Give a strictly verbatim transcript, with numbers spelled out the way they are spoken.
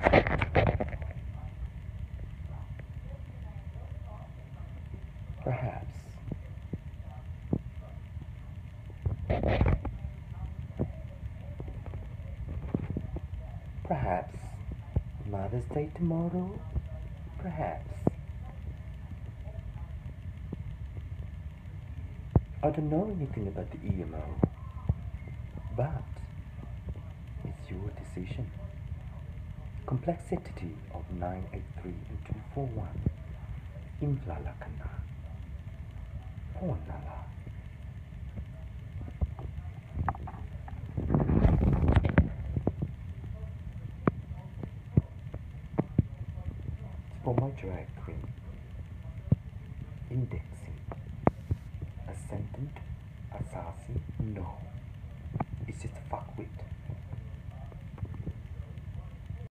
Perhaps. Perhaps Mother's Day tomorrow? Perhaps. I don't know anything about the E M O, but it's your decision. Complexity of nine eight three and two four one. Imflalakana. Honala. For my drag queen. Indexing. Ascendant. Asasi. No. It's just a fuckwit.